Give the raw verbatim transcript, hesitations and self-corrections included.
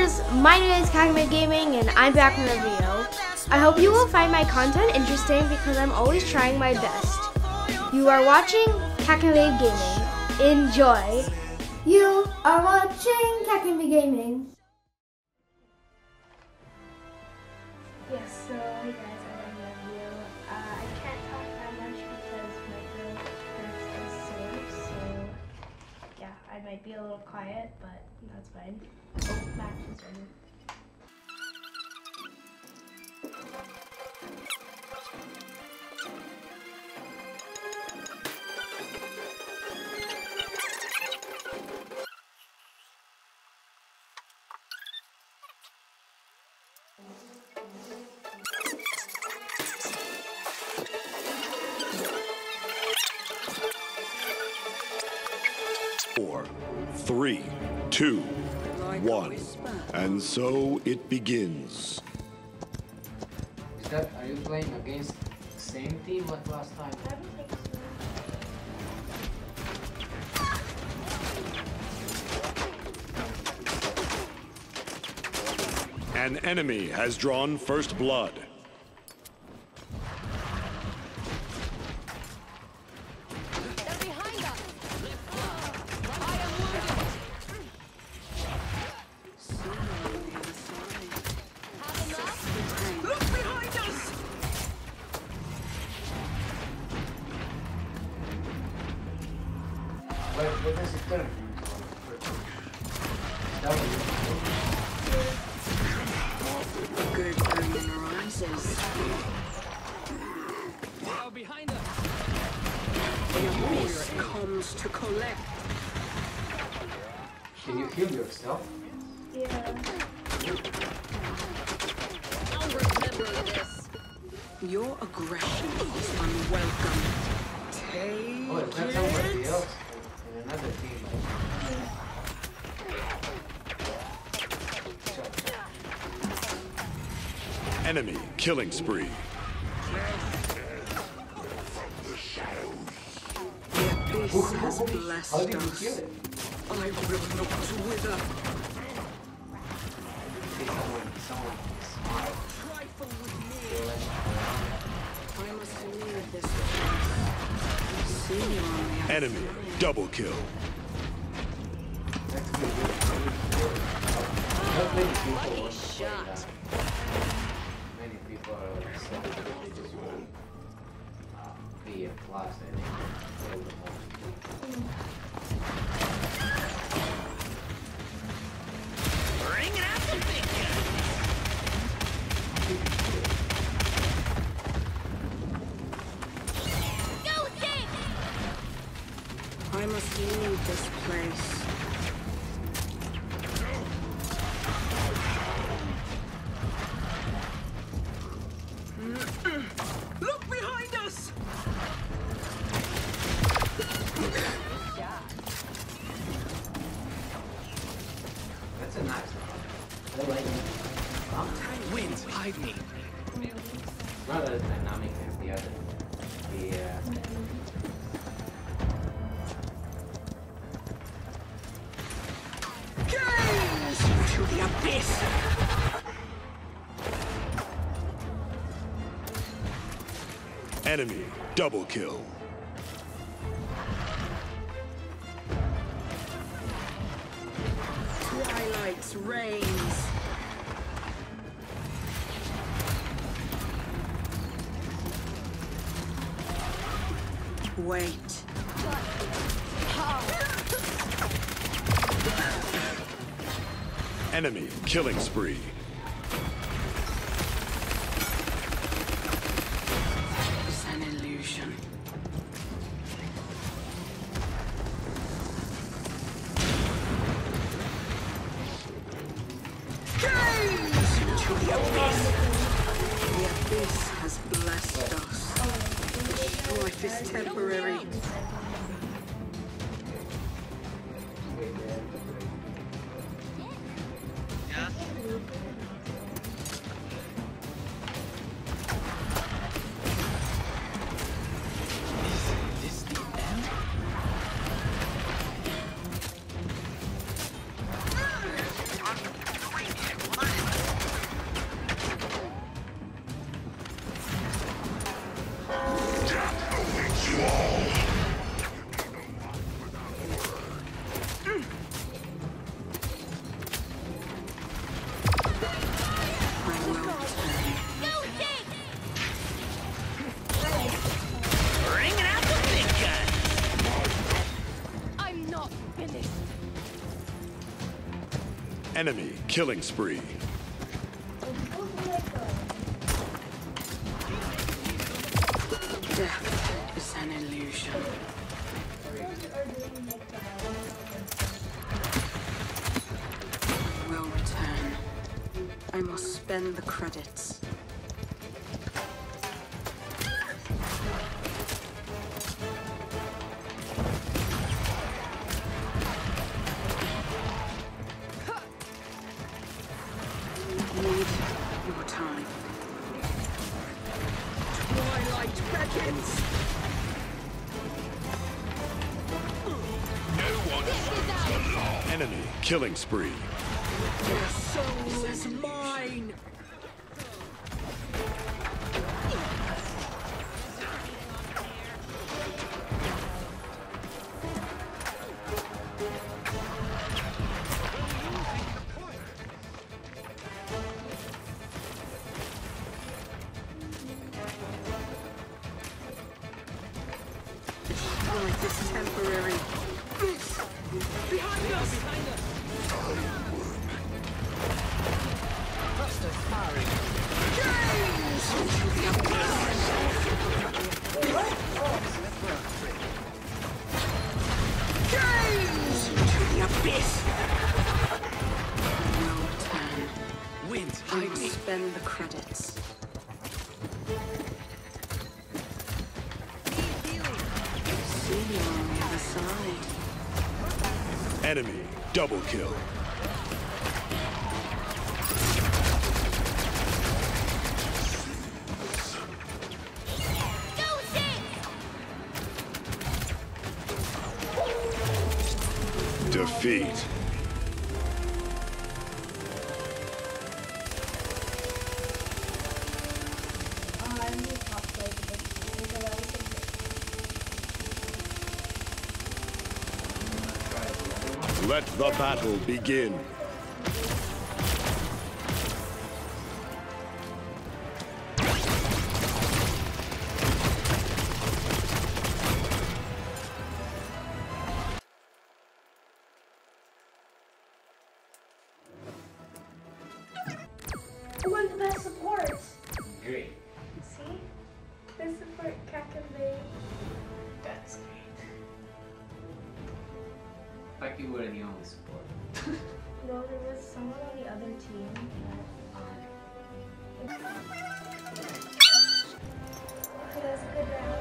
gamers, my name is Kakame Gaming and I'm back with a video. I hope you will find my content interesting because I'm always trying my best. You are watching Kakame Gaming. Enjoy! You are watching Kakame Gaming. Yes, so hey guys, I'm in the video. Uh, I can't talk that much because my throat hurts and sore, so yeah, I might be a little quiet, but that's fine. Oh, Max is ready. Four, three, two, one, and so it begins. Is that, are you playing against the same team like last time? An enemy has drawn first blood. Where, where does it turn? That Good burning arises. Now behind us. The abyss comes to collect. Can you heal yourself? Yeah. I'll remember this. Your aggression is unwelcome. Take Oh, is that somebody else in another team? Enemy killing spree. The abyss has How blessed did you us. kill it? I will not wither. Okay, someone, someone. Trifle with me. I must leave this place. See you on the other Enemy side. double kill. That's good. Not many people want to play shot. that. Many people are like so they just want uh, be a class and play with more. Bring out the big gun. Go dig! I must leave this place. Look behind us! That's a nice one. I like it. Winds, hide me. Not as dynamic as the other. The uh, Gaze into the abyss! Enemy double kill. Twilight's reigns. Wait. Enemy killing spree. It's an illusion. Gaze into the abyss. The abyss has blessed us. The strife is temporary. Is this the end? not finished. Enemy killing spree. Death is an illusion. I will return. I must spend the credits. Need your time. Twilight beckons. Enemy killing spree. Your soul is mine. Life is temporary. Behind us! Behind us! Clusters firing. Gaze into the abyss! Gaze into the abyss! No return. Wind, I hide will me. spend the credits. See you on the other side. Enemy double kill. Defeat. Let the battle begin. Who wants the best support? Great. See? Best support, Kakavay. That's great. Like you were the only support. No, there was someone on the other team that, um, it was a good round.